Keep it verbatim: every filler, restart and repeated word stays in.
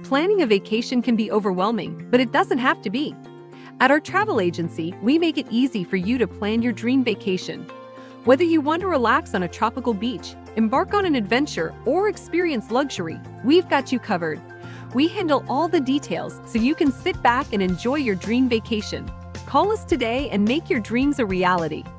Planning a vacation can be overwhelming, but it doesn't have to be. At our travel agency, we make it easy for you to plan your dream vacation. Whether you want to relax on a tropical beach, embark on an adventure, or experience luxury, we've got you covered. We handle all the details so you can sit back and enjoy your dream vacation. Call us today and make your dreams a reality.